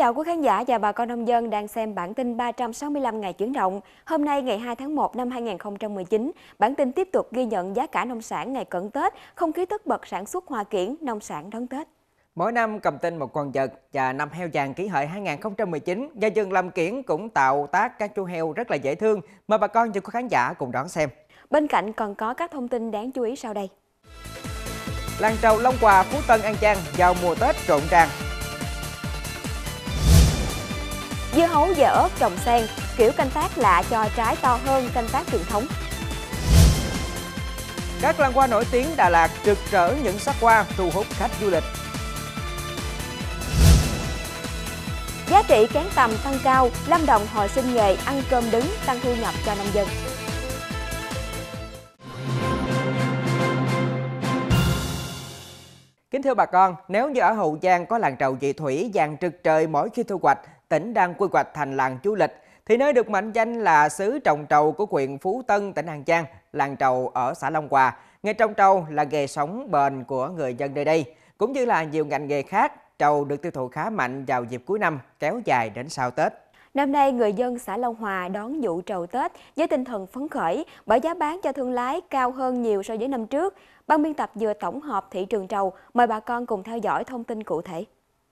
chào quý khán giả và bà con nông dân đang xem bản tin 365 ngày chuyển động. Hôm nay ngày 2 tháng 1 năm 2019, bản tin tiếp tục ghi nhận giá cả nông sản ngày cận Tết, không khí tất bật sản xuất hoa kiển, nông sản đón Tết. Mỗi năm cầm tin một con vật và năm heo vàng Kỷ Hợi 2019, nhà vườn làm kiển cũng tạo tác các chú heo rất là dễ thương. Mời bà con và quý khán giả cùng đón xem. Bên cạnh còn có các thông tin đáng chú ý sau đây. Làng trầu Long Hòa, Phú Tân, An Giang vào mùa Tết rộn ràng. Dưa hấu và ớt trồng xen, kiểu canh tác lạ cho trái to hơn canh tác truyền thống. Các làng hoa nổi tiếng Đà Lạt rực rỡ những sắc hoa thu hút khách du lịch. Giá trị kén tầm tăng cao, Lâm Đồng hồi sinh nghề ăn cơm đứng, tăng thu nhập cho nông dân. Kính thưa bà con, nếu như ở Hậu Giang có làng trầu Vị Thủy vàng rực trời mỗi khi thu hoạch, tỉnh đang quy hoạch thành làng du lịch, thì nơi được mệnh danh là xứ trồng trầu của huyện Phú Tân, tỉnh An Giang, làng trầu ở xã Long Hòa. Nghề trồng trầu là nghề sống bền của người dân nơi đây, cũng như là nhiều ngành nghề khác. Trầu được tiêu thụ khá mạnh vào dịp cuối năm, kéo dài đến sau Tết. Năm nay, người dân xã Long Hòa đón vụ trầu Tết với tinh thần phấn khởi bởi giá bán cho thương lái cao hơn nhiều so với năm trước. Ban biên tập vừa tổng hợp thị trường trầu, mời bà con cùng theo dõi thông tin cụ thể.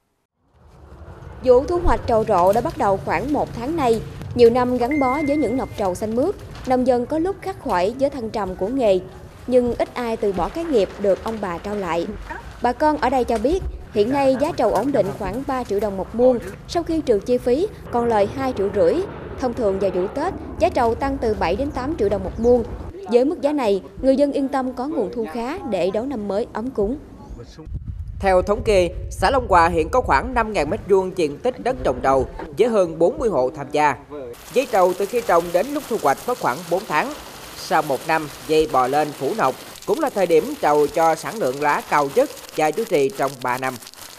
Vụ thu hoạch trầu rộ đã bắt đầu khoảng 1 tháng nay. Nhiều năm gắn bó với những nọc trầu xanh mướt, nông dân có lúc khắc khoải với thăng trầm của nghề, nhưng ít ai từ bỏ cái nghiệp được ông bà trao lại. Bà con ở đây cho biết, hiện nay giá trầu ổn định khoảng 3 triệu đồng một muông, sau khi trừ chi phí còn lời 2,5 triệu. Thông thường vào vụ Tết, giá trầu tăng từ 7 đến 8 triệu đồng một muông. Với mức giá này, người dân yên tâm có nguồn thu khá để đón năm mới ấm cúng. Theo thống kê, xã Long Hòa hiện có khoảng 5.000 m² diện tích đất trồng trầu với hơn 40 hộ tham gia. Giấy trầu từ khi trồng đến lúc thu hoạch có khoảng 4 tháng. Sau 1 năm, dây bò lên phủ nọc, cũng là thời điểm trầu cho sản lượng lá cao nhất và duy trì trong 3 năm.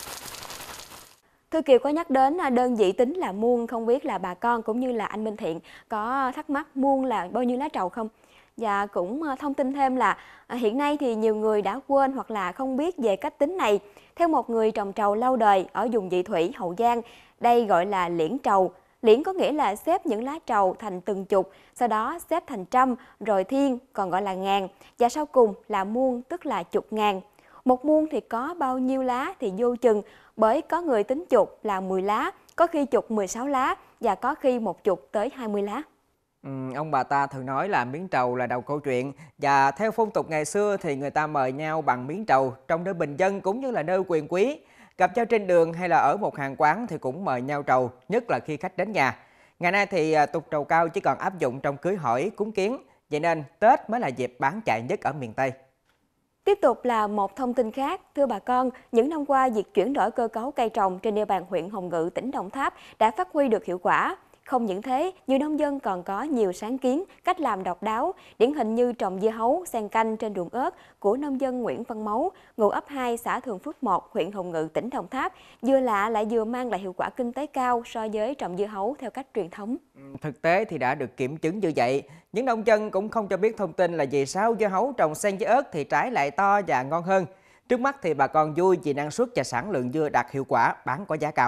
Thư Kiều có nhắc đến đơn vị tính là muông, không biết là bà con cũng như là anh Minh Thiện có thắc mắc muông là bao nhiêu lá trầu không? Và cũng thông tin thêm là hiện nay thì nhiều người đã quên hoặc là không biết về cách tính này. Theo một người trồng trầu lâu đời ở vùng Vị Thủy, Hậu Giang, đây gọi là liễn trầu. Liễn có nghĩa là xếp những lá trầu thành từng chục, sau đó xếp thành trăm, rồi thiên, còn gọi là ngàn. Và sau cùng là muông, tức là chục ngàn. Một muông thì có bao nhiêu lá thì vô chừng, bởi có người tính chục là 10 lá, có khi chục 16 lá và có khi một chục tới 20 lá. Ông bà ta thường nói là miếng trầu là đầu câu chuyện, và theo phong tục ngày xưa thì người ta mời nhau bằng miếng trầu trong nơi bình dân cũng như là nơi quyền quý. Gặp nhau trên đường hay là ở một hàng quán thì cũng mời nhau trầu, nhất là khi khách đến nhà. Ngày nay thì tục trầu cao chỉ còn áp dụng trong cưới hỏi, cúng kiến, vậy nên Tết mới là dịp bán chạy nhất ở miền Tây. Tiếp tục là một thông tin khác. Thưa bà con, những năm qua, việc chuyển đổi cơ cấu cây trồng trên địa bàn huyện Hồng Ngự, tỉnh Đồng Tháp đã phát huy được hiệu quả. Không những thế, nhiều nông dân còn có nhiều sáng kiến, cách làm độc đáo, điển hình như trồng dưa hấu, xen canh trên ruộng ớt của nông dân Nguyễn Văn Mấu, ngụ ấp 2 xã Thường Phước 1, huyện Hồng Ngự, tỉnh Đồng Tháp, vừa lạ lại vừa mang lại hiệu quả kinh tế cao so với trồng dưa hấu theo cách truyền thống. Thực tế thì đã được kiểm chứng như vậy. Những nông dân cũng không cho biết thông tin là vì sao dưa hấu trồng xen với ớt thì trái lại to và ngon hơn. Trước mắt thì bà con vui vì năng suất và sản lượng dưa đạt hiệu quả, bán có giá cao.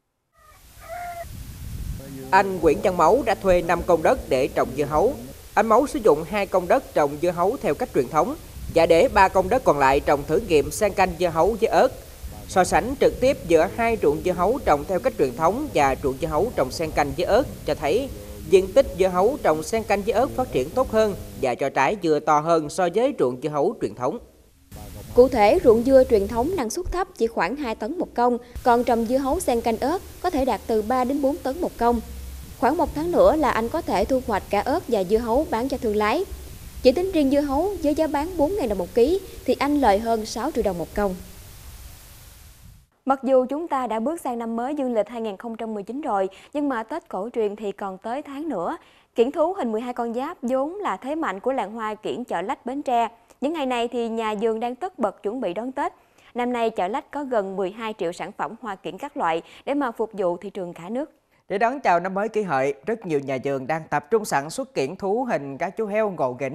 Anh Nguyễn Văn Mấu đã thuê 5 công đất để trồng dưa hấu. Anh Mấu sử dụng 2 công đất trồng dưa hấu theo cách truyền thống và để 3 công đất còn lại trồng thử nghiệm xen canh dưa hấu với ớt. So sánh trực tiếp giữa 2 ruộng dưa hấu trồng theo cách truyền thống và ruộng dưa hấu trồng xen canh với ớt cho thấy diện tích dưa hấu trồng xen canh với ớt phát triển tốt hơn và cho trái dưa to hơn so với ruộng dưa hấu truyền thống. Cụ thể, ruộng dưa truyền thống năng suất thấp chỉ khoảng 2 tấn một công, còn trồng dưa hấu xen canh ớt có thể đạt từ 3 đến 4 tấn một công. Khoảng 1 tháng nữa là anh có thể thu hoạch cả ớt và dưa hấu bán cho thương lái. Chỉ tính riêng dưa hấu với giá bán 4.000 đồng một ký thì anh lời hơn 6 triệu đồng một công. Mặc dù chúng ta đã bước sang năm mới dương lịch 2019 rồi, nhưng mà Tết cổ truyền thì còn tới tháng nữa. Kiển thú hình 12 con giáp vốn là thế mạnh của làng hoa kiển Chợ Lách, Bến Tre. Những ngày này thì nhà vườn đang tất bật chuẩn bị đón Tết. Năm nay Chợ Lách có gần 12 triệu sản phẩm hoa kiển các loại để mà phục vụ thị trường cả nước. Để đón chào năm mới Kỷ Hợi, rất nhiều nhà vườn đang tập trung sản xuất kiển thú hình cá chú heo ngộ nghĩnh.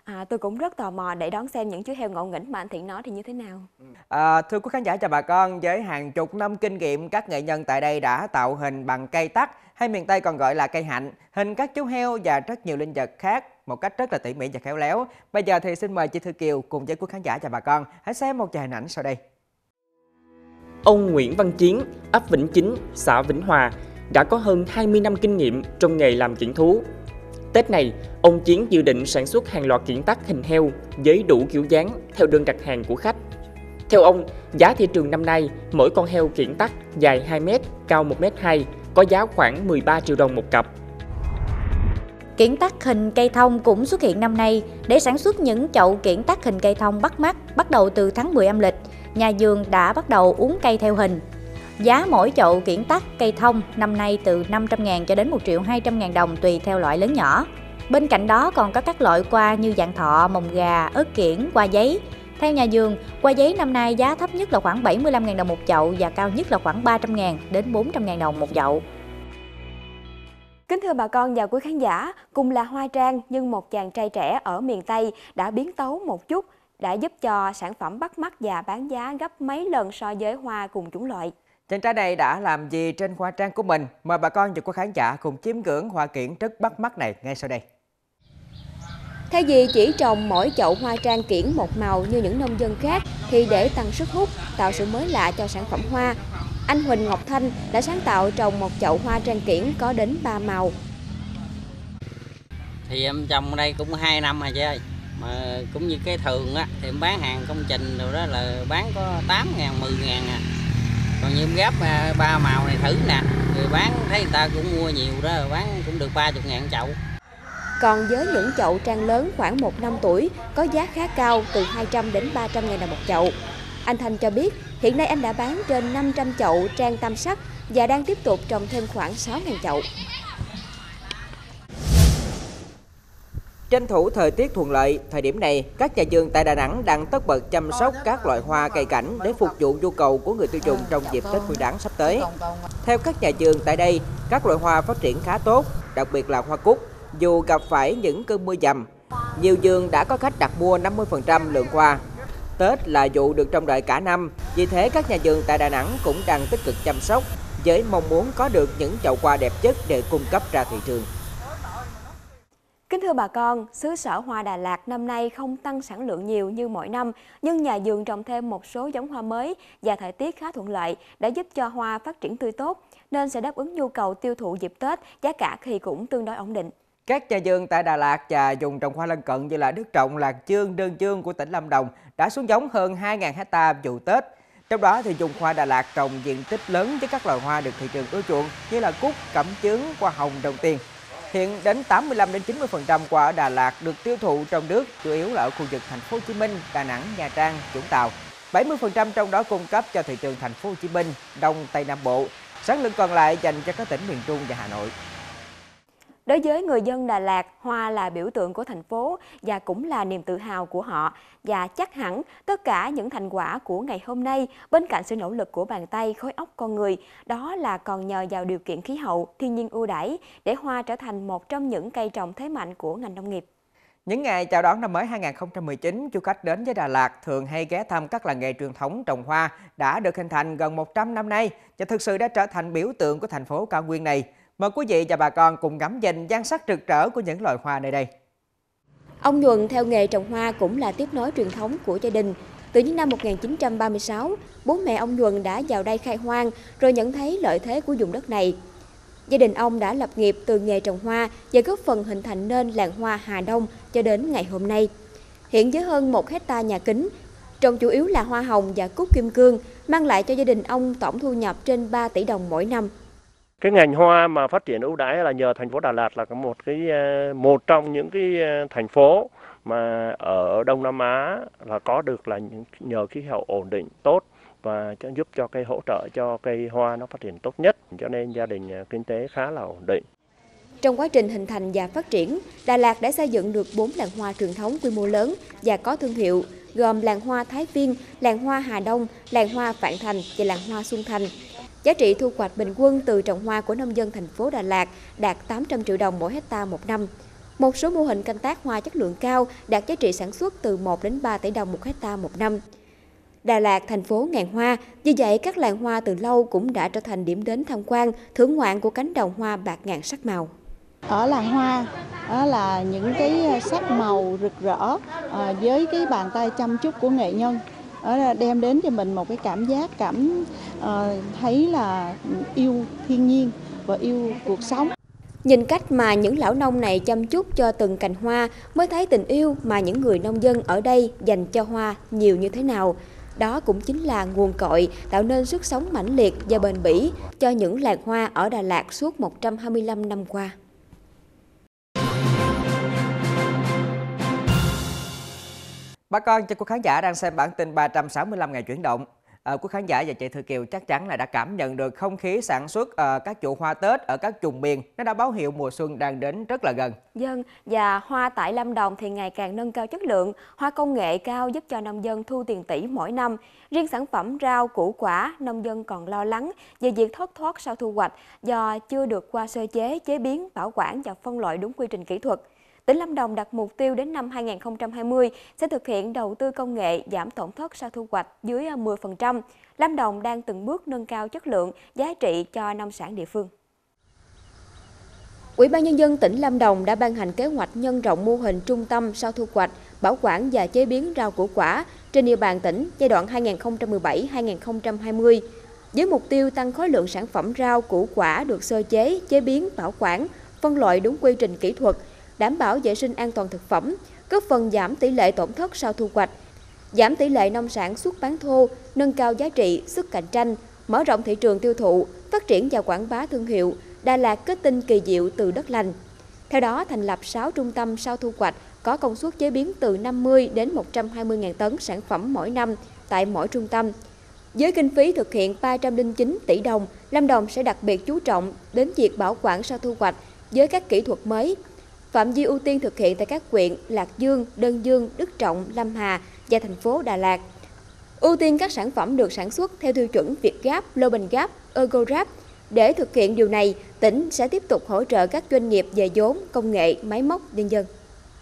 Tôi cũng rất tò mò để đón xem những chú heo ngộ nghĩnh mà anh Thiện nói thì như thế nào. Thưa quý khán giả, chào bà con. Với hàng chục năm kinh nghiệm, các nghệ nhân tại đây đã tạo hình bằng cây tắc hay miền Tây còn gọi là cây hạnh, hình các chú heo và rất nhiều linh vật khác một cách rất là tỉ mỉ và khéo léo. Bây giờ thì xin mời chị Thư Kiều cùng với quý khán giả chào bà con hãy xem một vài hình ảnh sau đây. Ông Nguyễn Văn Chiến, ấp Vĩnh Chính, xã Vĩnh Hòa đã có hơn 20 năm kinh nghiệm trong nghề làm kiểng thú. Tết này, ông Chiến dự định sản xuất hàng loạt kiểng tắc hình heo với đủ kiểu dáng theo đơn đặt hàng của khách. Theo ông, giá thị trường năm nay, mỗi con heo kiểng tắc dài 2 m, cao 1,2 m, có giá khoảng 13 triệu đồng một cặp. Kiểng tắc hình cây thông cũng xuất hiện năm nay để sản xuất những chậu kiểng tắc hình cây thông bắt mắt. Bắt đầu từ tháng 10 âm lịch, nhà vườn đã bắt đầu uốn cây theo hình. Giá mỗi chậu kiểng tắc cây thông năm nay từ 500.000 cho đến 1.200.000 đồng tùy theo loại lớn nhỏ. Bên cạnh đó còn có các loại qua như vạn thọ, mồng gà, ớt kiểng, qua giấy. Theo nhà vườn, qua giấy năm nay giá thấp nhất là khoảng 75.000 đồng một chậu và cao nhất là khoảng 300.000 đến 400.000 đồng một chậu. Kính thưa bà con và quý khán giả, cùng là hoa trang nhưng một chàng trai trẻ ở miền Tây đã biến tấu một chút, đã giúp cho sản phẩm bắt mắt và bán giá gấp mấy lần so với hoa cùng chủng loại. Chàng trai này đã làm gì trên hoa trang của mình? Mời bà con và quý khán giả cùng chiêm ngưỡng hoa kiểng rất bắt mắt này ngay sau đây. Thay vì chỉ trồng mỗi chậu hoa trang kiểng một màu như những nông dân khác, thì để tăng sức hút, tạo sự mới lạ cho sản phẩm hoa, anh Huỳnh Ngọc Thanh đã sáng tạo trồng một chậu hoa trang kiểng có đến 3 màu. Thì em trồng ở đây cũng 2 năm rồi chị ơi. Mà cũng như cái thường á, thì em bán hàng công trình rồi đó là bán có 8.000, 10.000 à. Còn như em gấp 3 màu này thử nè, rồi bán thấy người ta cũng mua nhiều đó, bán cũng được 30.000 chậu. Còn với những chậu trang lớn khoảng 1 năm tuổi, có giá khá cao từ 200 đến 300.000 đồng một chậu. Anh Thanh cho biết, hiện nay anh đã bán trên 500 chậu trang tam sắc và đang tiếp tục trồng thêm khoảng 6.000 chậu. Tranh thủ thời tiết thuận lợi, thời điểm này, các nhà vườn tại Đà Nẵng đang tất bật chăm sóc các loại hoa cây cảnh để phục vụ nhu cầu của người tiêu dùng trong dịp Tết Nguyên đán sắp tới. Theo các nhà vườn tại đây, các loại hoa phát triển khá tốt, đặc biệt là hoa cúc, dù gặp phải những cơn mưa dầm. Nhiều vườn đã có khách đặt mua 50% lượng hoa. Tết là vụ được trông đợi cả năm, vì thế các nhà vườn tại Đà Nẵng cũng đang tích cực chăm sóc với mong muốn có được những chậu hoa đẹp nhất để cung cấp ra thị trường. Kính thưa bà con, xứ sở hoa Đà Lạt năm nay không tăng sản lượng nhiều như mọi năm, nhưng nhà vườn trồng thêm một số giống hoa mới và thời tiết khá thuận lợi đã giúp cho hoa phát triển tươi tốt, nên sẽ đáp ứng nhu cầu tiêu thụ dịp Tết, giá cả thì cũng tương đối ổn định. Các nhà vườn tại Đà Lạt và vùng trồng hoa lân cận như là Đức Trọng, Lạc Dương, Đơn Dương của tỉnh Lâm Đồng đã xuống giống hơn 2.000 hectare vụ Tết. Trong đó thì vùng hoa Đà Lạt trồng diện tích lớn với các loài hoa được thị trường ưa chuộng như là cúc, cẩm chướng, hoa hồng, đồng tiền. Hiện đến 85 đến 90% hoa ở Đà Lạt được tiêu thụ trong nước, chủ yếu là ở khu vực thành phố Hồ Chí Minh, Đà Nẵng, Nha Trang, Vũng Tàu. 70% trong đó cung cấp cho thị trường thành phố Hồ Chí Minh, Đông Tây Nam Bộ. Sản lượng còn lại dành cho các tỉnh miền Trung và Hà Nội. Đối với người dân Đà Lạt, hoa là biểu tượng của thành phố và cũng là niềm tự hào của họ. Và chắc hẳn tất cả những thành quả của ngày hôm nay, bên cạnh sự nỗ lực của bàn tay, khối óc con người, đó là còn nhờ vào điều kiện khí hậu, thiên nhiên ưu đãi để hoa trở thành một trong những cây trồng thế mạnh của ngành nông nghiệp. Những ngày chào đón năm mới 2019, du khách đến với Đà Lạt thường hay ghé thăm các làng nghề truyền thống trồng hoa đã được hình thành gần 100 năm nay và thực sự đã trở thành biểu tượng của thành phố cao nguyên này. Mời quý vị và bà con cùng ngắm nhìn nhan sắc rực rỡ của những loài hoa nơi đây. Ông Nhuần theo nghề trồng hoa cũng là tiếp nối truyền thống của gia đình. Từ những năm 1936, bố mẹ ông Nhuần đã vào đây khai hoang rồi nhận thấy lợi thế của vùng đất này. Gia đình ông đã lập nghiệp từ nghề trồng hoa và góp phần hình thành nên làng hoa Hà Đông cho đến ngày hôm nay. Hiện với hơn 1 hectare nhà kính, trồng chủ yếu là hoa hồng và cúc kim cương, mang lại cho gia đình ông tổng thu nhập trên 3 tỷ đồng mỗi năm. Cái ngành hoa mà phát triển ưu đãi là nhờ thành phố Đà Lạt là một trong những cái thành phố mà ở Đông Nam Á là có được là nhờ khí hậu ổn định tốt và giúp cho cây hỗ trợ cho cây hoa nó phát triển tốt nhất, cho nên gia đình kinh tế khá là ổn định. Trong quá trình hình thành và phát triển, Đà Lạt đã xây dựng được 4 làng hoa truyền thống quy mô lớn và có thương hiệu, gồm làng hoa Thái Viên, làng hoa Hà Đông, làng hoa Vạn Thành và làng hoa Xuân Thành. Giá trị thu hoạch bình quân từ trồng hoa của nông dân thành phố Đà Lạt đạt 800 triệu đồng mỗi hectare một năm. Một số mô hình canh tác hoa chất lượng cao đạt giá trị sản xuất từ 1 đến 3 tỷ đồng một hectare một năm. Đà Lạt, thành phố ngàn hoa, vì vậy các làng hoa từ lâu cũng đã trở thành điểm đến tham quan, thưởng ngoạn của cánh đồng hoa bạt ngàn sắc màu. Ở làng hoa đó là những cái sắc màu rực rỡ với cái bàn tay chăm chút của nghệ nhân đem đến cho mình một cái cảm giác thấy là yêu thiên nhiên và yêu cuộc sống. Nhìn cách mà những lão nông này chăm chút cho từng cành hoa mới thấy tình yêu mà những người nông dân ở đây dành cho hoa nhiều như thế nào. Đó cũng chính là nguồn cội tạo nên sức sống mãnh liệt và bền bỉ cho những làng hoa ở Đà Lạt suốt 125 năm qua. Bà con cho quý khán giả đang xem bản tin 365 ngày chuyển động. Quý khán giả và chị Thư Kiều chắc chắn là đã cảm nhận được không khí sản xuất các vụ hoa Tết ở các vùng miền, nó đã báo hiệu mùa xuân đang đến rất là gần. Dân và hoa tại Lâm Đồng thì ngày càng nâng cao chất lượng, hoa công nghệ cao giúp cho nông dân thu tiền tỷ mỗi năm. Riêng sản phẩm rau củ quả, nông dân còn lo lắng về việc thất thoát sau thu hoạch do chưa được qua sơ chế, chế biến, bảo quản và phân loại đúng quy trình kỹ thuật. Tỉnh Lâm Đồng đặt mục tiêu đến năm 2020 sẽ thực hiện đầu tư công nghệ giảm tổn thất sau thu hoạch dưới 10%. Lâm Đồng đang từng bước nâng cao chất lượng, giá trị cho nông sản địa phương. Ủy ban Nhân dân tỉnh Lâm Đồng đã ban hành kế hoạch nhân rộng mô hình trung tâm sau thu hoạch, bảo quản và chế biến rau củ quả trên địa bàn tỉnh giai đoạn 2017-2020, với mục tiêu tăng khối lượng sản phẩm rau củ quả được sơ chế, chế biến, bảo quản, phân loại đúng quy trình kỹ thuật, đảm bảo vệ sinh an toàn thực phẩm, góp phần giảm tỷ lệ tổn thất sau thu hoạch, giảm tỷ lệ nông sản xuất bán thô, nâng cao giá trị, sức cạnh tranh, mở rộng thị trường tiêu thụ, phát triển và quảng bá thương hiệu Đà Lạt kết tinh kỳ diệu từ đất lành. Theo đó, thành lập 6 trung tâm sau thu hoạch có công suất chế biến từ 50 đến 120.000 tấn sản phẩm mỗi năm tại mỗi trung tâm. Với kinh phí thực hiện 309 tỷ đồng, Lâm Đồng sẽ đặc biệt chú trọng đến việc bảo quản sau thu hoạch với các kỹ thuật mới. Phạm vi ưu tiên thực hiện tại các huyện Lạc Dương, Đơn Dương, Đức Trọng, Lâm Hà và thành phố Đà Lạt. Ưu tiên các sản phẩm được sản xuất theo tiêu chuẩn Việt Gap, Global Gap, EuroGap. Để thực hiện điều này, tỉnh sẽ tiếp tục hỗ trợ các doanh nghiệp về vốn, công nghệ, máy móc, nhân dân.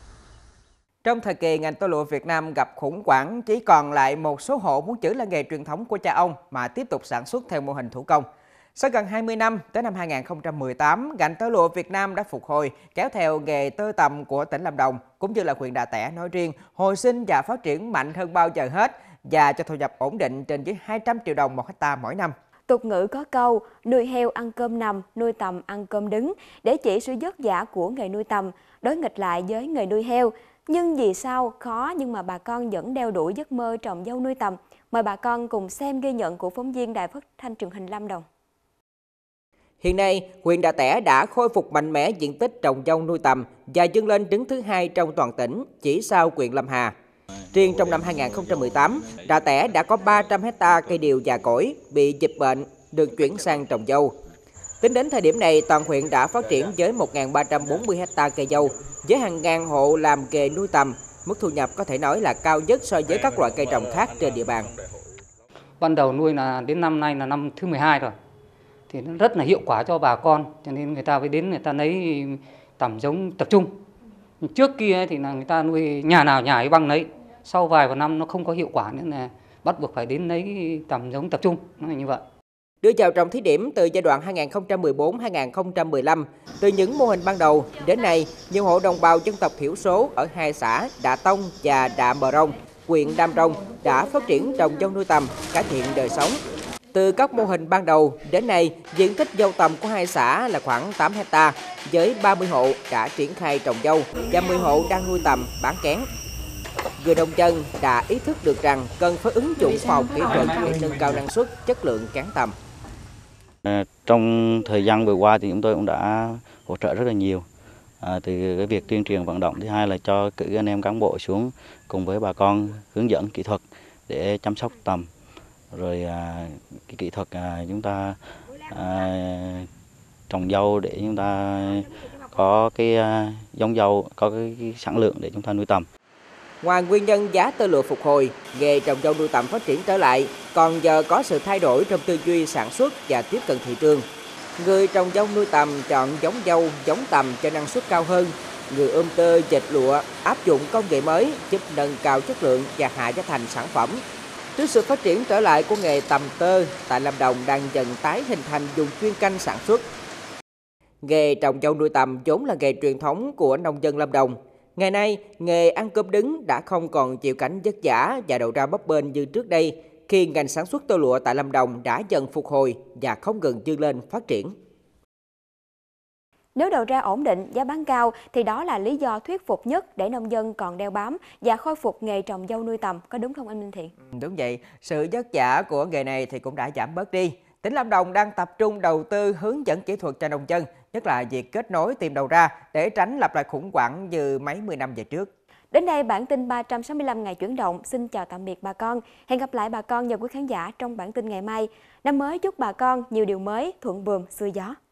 Trong thời kỳ ngành tơ lụa Việt Nam gặp khủng hoảng, chỉ còn lại một số hộ muốn giữ lại nghề truyền thống của cha ông mà tiếp tục sản xuất theo mô hình thủ công. Sau gần 20 năm, tới năm 2018, ngành tơ lụa Việt Nam đã phục hồi, kéo theo nghề tơ tằm của tỉnh Lâm Đồng, cũng như là huyện Đà Tẻ nói riêng, hồi sinh và phát triển mạnh hơn bao giờ hết, và cho thu nhập ổn định trên dưới 200 triệu đồng một hectare mỗi năm. Tục ngữ có câu, nuôi heo ăn cơm nằm, nuôi tằm ăn cơm đứng, để chỉ sự vất vả của nghề nuôi tằm, đối nghịch lại với nghề nuôi heo. Nhưng vì sao khó nhưng mà bà con vẫn đeo đuổi giấc mơ trồng dâu nuôi tằm? Mời bà con cùng xem ghi nhận của phóng viên Đài Phát thanh Truyền hình Lâm Đồng. Hiện nay, huyện Đà Tẻ đã khôi phục mạnh mẽ diện tích trồng dâu nuôi tằm và vươn lên đứng thứ 2 trong toàn tỉnh, chỉ sau huyện Lâm Hà. Riêng trong năm 2018, Đà Tẻ đã có 300 hectare cây điều già cỗi bị dịch bệnh được chuyển sang trồng dâu. Tính đến thời điểm này, toàn huyện đã phát triển với 1.340 hectare cây dâu, với hàng ngàn hộ làm nghề nuôi tằm. Mức thu nhập có thể nói là cao nhất so với các loại cây trồng khác trên địa bàn. Ban đầu nuôi là đến năm nay là năm thứ 12 rồi, thì nó rất là hiệu quả cho bà con, cho nên người ta mới đến người ta lấy tằm giống tập trung. Trước kia thì là người ta nuôi nhà nào nhà ấy băng lấy, sau vài năm nó không có hiệu quả nữa là bắt buộc phải đến lấy tằm giống tập trung, nó là như vậy. Đưa vào trồng thí điểm từ giai đoạn 2014-2015, từ những mô hình ban đầu đến nay, nhiều hộ đồng bào dân tộc thiểu số ở hai xã Đạ Tông và Đạ Mờ Rông, huyện Đam Rông đã phát triển trồng dâu nuôi tằm, cải thiện đời sống. Từ các mô hình ban đầu đến nay, diện tích dâu tằm của hai xã là khoảng 8 hectare, với 30 hộ đã triển khai trồng dâu và 10 hộ đang nuôi tằm bán kén. Người nông dân đã ý thức được rằng cần phải ứng dụng khoa học kỹ thuật để nâng cao năng suất, chất lượng kén tằm. Trong thời gian vừa qua thì chúng tôi cũng đã hỗ trợ rất là nhiều, từ cái việc tuyên truyền vận động, thứ hai là cho cử anh em cán bộ xuống cùng với bà con hướng dẫn kỹ thuật để chăm sóc tằm, rồi cái kỹ thuật chúng ta trồng dâu để chúng ta có cái giống dâu, có cái sản lượng để chúng ta nuôi tằm. Ngoài nguyên nhân giá tơ lụa phục hồi, nghề trồng dâu nuôi tằm phát triển trở lại, còn giờ có sự thay đổi trong tư duy sản xuất và tiếp cận thị trường. Người trồng dâu nuôi tằm chọn giống dâu, giống tằm cho năng suất cao hơn, Người ươm tơ dệt lụa áp dụng công nghệ mới giúp nâng cao chất lượng và hạ giá thành sản phẩm. Trước sự phát triển trở lại của nghề tằm tơ, tại Lâm Đồng đang dần tái hình thành vùng chuyên canh sản xuất. Nghề trồng dâu nuôi tằm vốn là nghề truyền thống của nông dân Lâm Đồng. Ngày nay, nghề ăn cơm đứng đã không còn chịu cảnh vất vả và đầu ra bấp bênh như trước đây, khi ngành sản xuất tơ lụa tại Lâm Đồng đã dần phục hồi và không ngừng vươn lên phát triển. Nếu đầu ra ổn định, giá bán cao thì đó là lý do thuyết phục nhất để nông dân còn đeo bám và khôi phục nghề trồng dâu nuôi tằm, có đúng không anh Minh Thiện? Đúng vậy, sự vất vả của nghề này thì cũng đã giảm bớt đi. Tỉnh Lâm Đồng đang tập trung đầu tư hướng dẫn kỹ thuật cho nông dân, nhất là việc kết nối tìm đầu ra để tránh lặp lại khủng hoảng như mấy mươi năm về trước. Đến đây bản tin 365 ngày chuyển động xin chào tạm biệt bà con. Hẹn gặp lại bà con và quý khán giả trong bản tin ngày mai. Năm mới chúc bà con nhiều điều mới, thuận buồm xuôi gió.